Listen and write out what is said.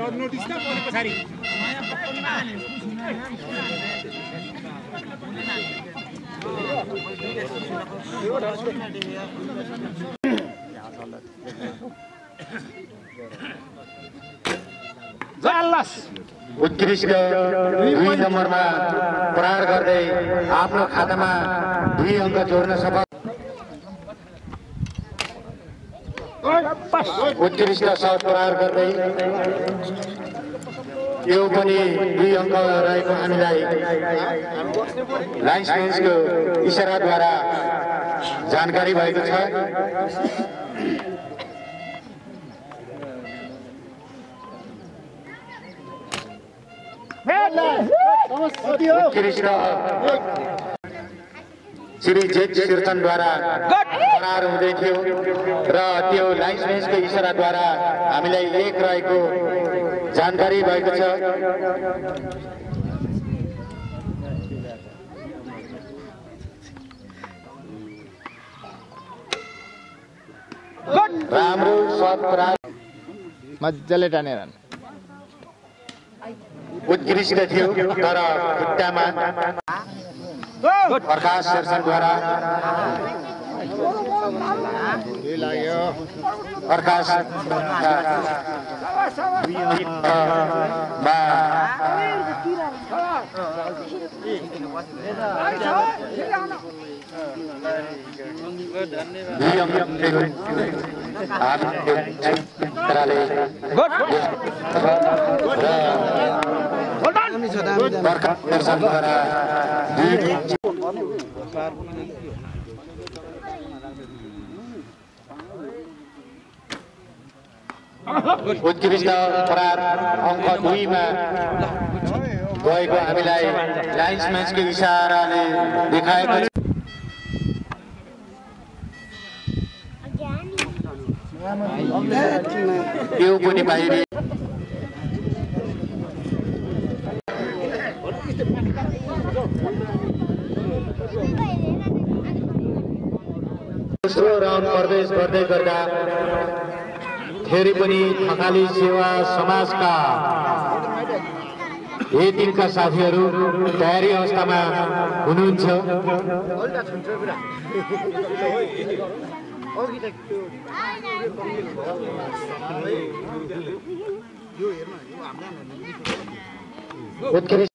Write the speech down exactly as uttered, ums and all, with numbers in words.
उत्कृष्ट दुई नम्बरमा प्रहार गर्दै आफ्नो खातामा दुई अङ्क जोड्न सफल। उत्कृष्ट शट प्रहार गर्दै यो पनि दुई अङ्क रहेको हामीलाई लाइन्समेन्सको इसाराद्वारा जानकारी भएको छ। उत्कृष्ट श्री जेठ शीर्षनद्वारा प्रहार हुँदै थियो र त्यो लाइन्समेन्सको इसाराद्वारा हामीलाई एक रहेको जानकारी भएको छ। राम्रो शट प्रहार मजाले टानेर उत्कृष्ट थियो तर खुट्टामा प्रकाश शीर्षनद्वारा प्रकाश उत्कृष्ट प्रहार अङ्क दुईमा गएको हामीलाई लाइन्समेन्सको इसाराले देखाएको छ। यो पनि बाहिरी दोस्रो राउन्ड प्रवेश गर्दै गर्दा फेरि पनि थकाली सेवा समाजका ए टिमका साथीहरू तयारी अवस्थामा हुनुहुन्छ। उत्कृष्ट